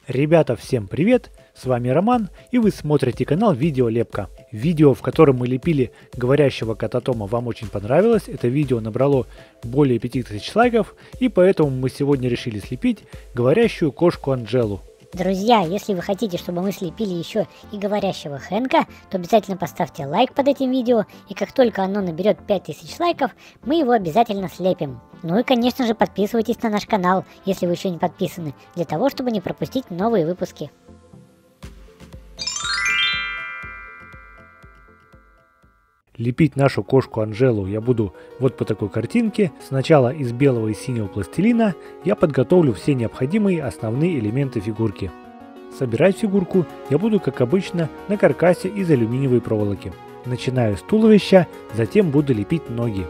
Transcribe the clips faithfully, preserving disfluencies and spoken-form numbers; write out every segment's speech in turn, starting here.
Ребята, всем привет! С вами Роман, и вы смотрите канал Видеолепка. Видео, в котором мы лепили говорящего кота Тома, вам очень понравилось. Это видео набрало более пяти тысяч лайков, и поэтому мы сегодня решили слепить говорящую кошку Анжелу. Друзья, если вы хотите, чтобы мы слепили еще и говорящего Хэнка, то обязательно поставьте лайк под этим видео, и как только оно наберет пять тысяч лайков, мы его обязательно слепим. Ну и конечно же подписывайтесь на наш канал, если вы еще не подписаны, для того, чтобы не пропустить новые выпуски. Лепить нашу кошку Анжелу я буду вот по такой картинке. Сначала из белого и синего пластилина я подготовлю все необходимые основные элементы фигурки. Собирать фигурку я буду, как обычно, на каркасе из алюминиевой проволоки. Начинаю с туловища, затем буду лепить ноги.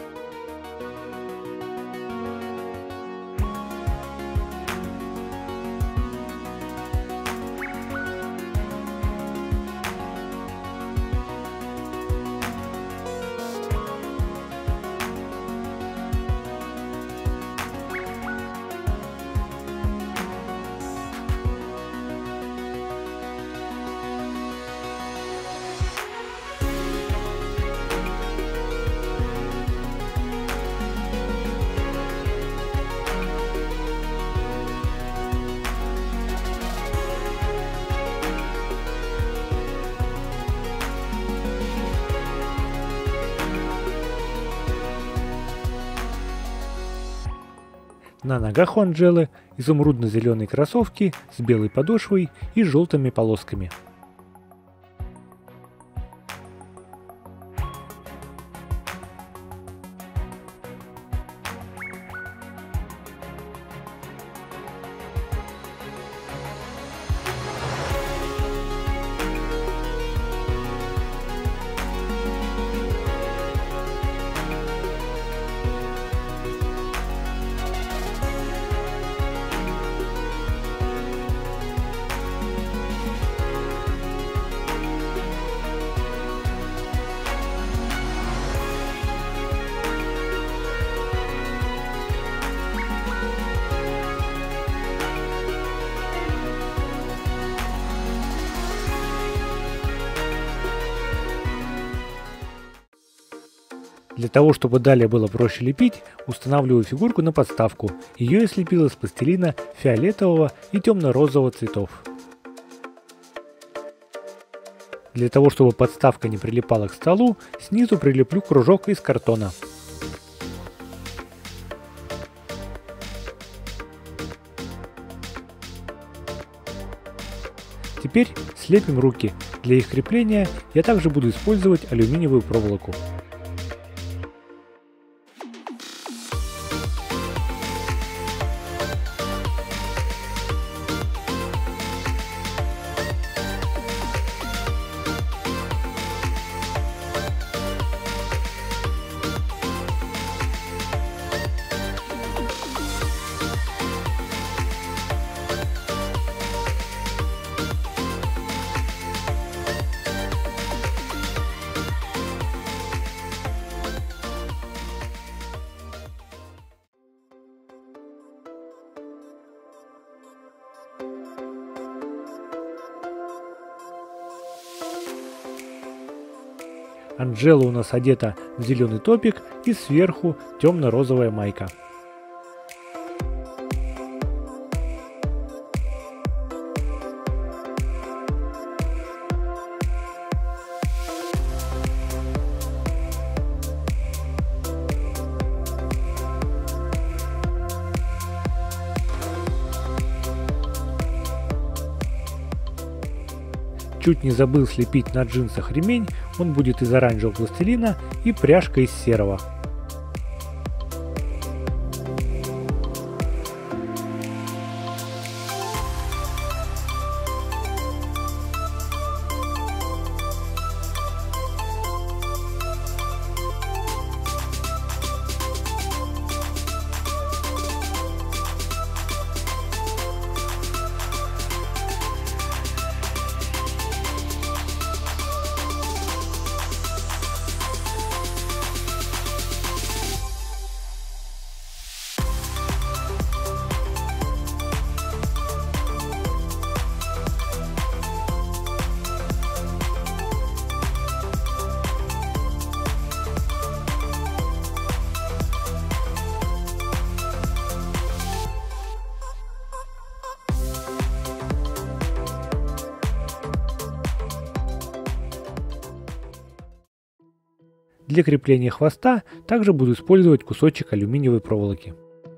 На ногах у Анжелы изумрудно-зеленые кроссовки с белой подошвой и желтыми полосками. Для того, чтобы далее было проще лепить, устанавливаю фигурку на подставку. Ее я слепил из пластилина фиолетового и темно-розового цветов. Для того, чтобы подставка не прилипала к столу, снизу прилеплю кружок из картона. Теперь слепим руки. Для их крепления я также буду использовать алюминиевую проволоку. Анжела у нас одета в зеленый топик и сверху темно-розовая майка. Чуть не забыл слепить на джинсах ремень, он будет из оранжевого пластилина и пряжка из серого. Для крепления хвоста также буду использовать кусочек алюминиевой проволоки.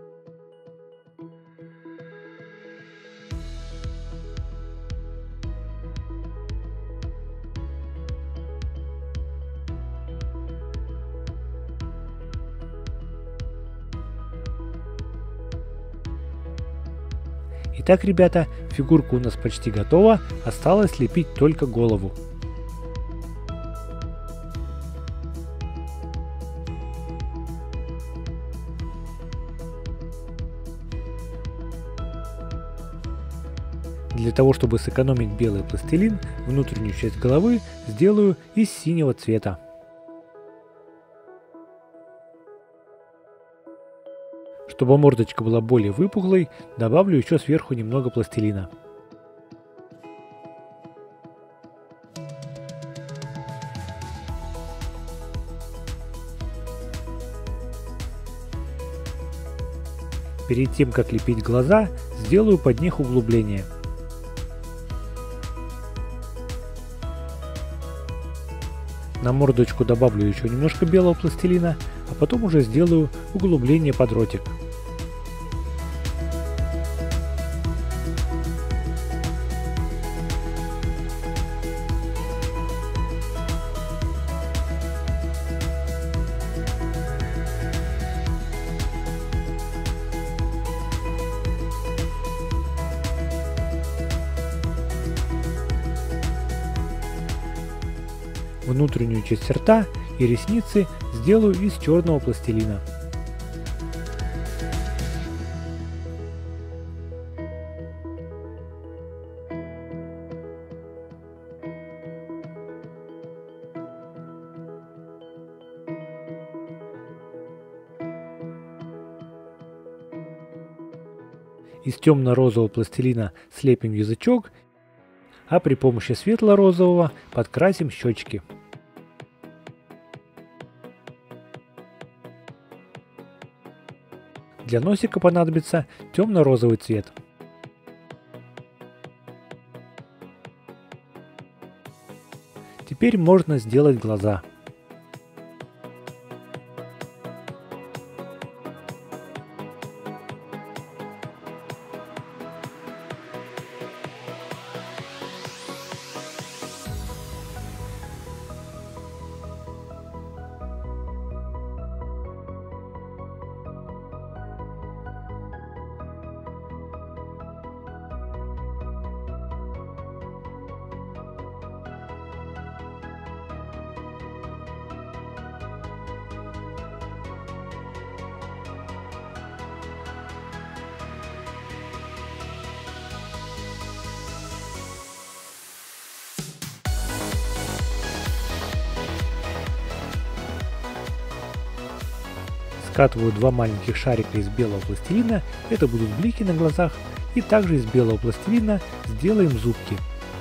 Итак, ребята, фигурка у нас почти готова, осталось слепить только голову. Для того, чтобы сэкономить белый пластилин, внутреннюю часть головы сделаю из синего цвета. Чтобы мордочка была более выпуклой, добавлю еще сверху немного пластилина. Перед тем, как лепить глаза, сделаю под них углубление. На мордочку добавлю еще немножко белого пластилина, а потом уже сделаю углубление под ротик. Внутреннюю часть рта и ресницы сделаю из черного пластилина. Из темно-розового пластилина слепим язычок, а при помощи светло-розового подкрасим щечки. Для носика понадобится темно-розовый цвет. Теперь можно сделать глаза. Скатываю два маленьких шарика из белого пластилина, это будут блики на глазах, и также из белого пластилина сделаем зубки.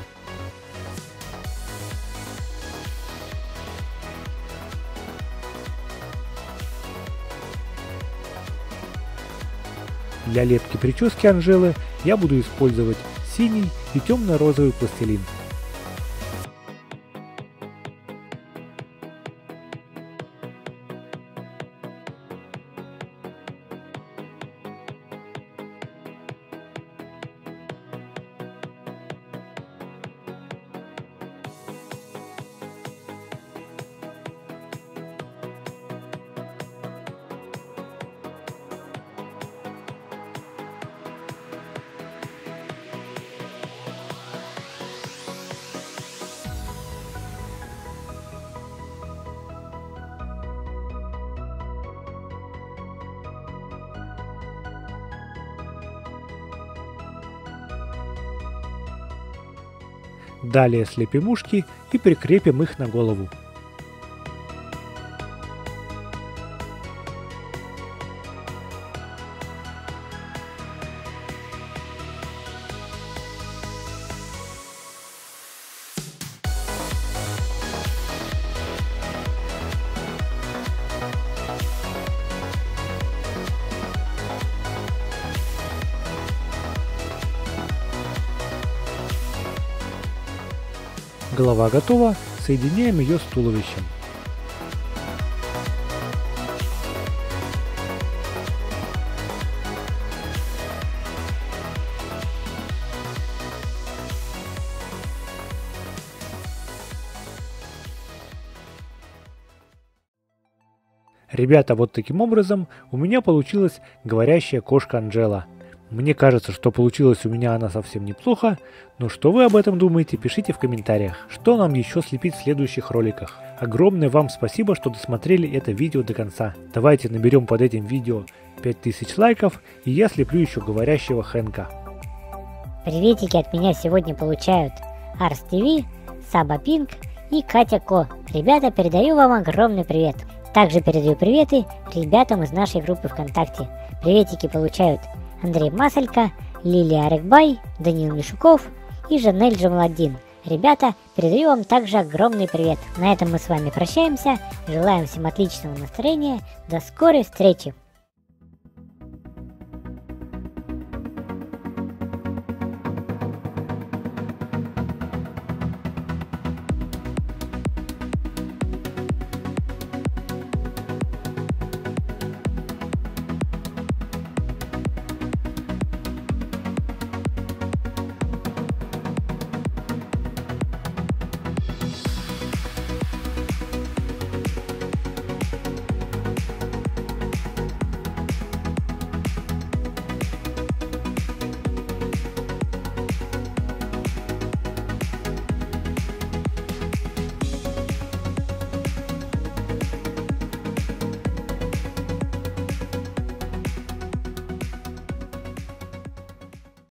Для лепки прически Анжелы я буду использовать синий и темно-розовый пластилин. Далее слепим ушки и прикрепим их на голову. Голова готова, соединяем ее с туловищем. Ребята, вот таким образом у меня получилась говорящая кошка Анжела. Мне кажется, что получилось у меня она совсем неплохо, но что вы об этом думаете, пишите в комментариях. Что нам еще слепить в следующих роликах. Огромное вам спасибо, что досмотрели это видео до конца. Давайте наберем под этим видео пять тысяч лайков, и я слеплю еще говорящего Хэнка. Приветики от меня сегодня получают Арс ТВ, Саба Пинк и Катя Ко. Ребята, передаю вам огромный привет. Также передаю приветы ребятам из нашей группы ВКонтакте. Приветики получают Андрей Масалько, Лилия Арекбай, Даниил Мишуков и Жанель Джамаладдин. Ребята, передаю вам также огромный привет. На этом мы с вами прощаемся. Желаем всем отличного настроения. До скорой встречи!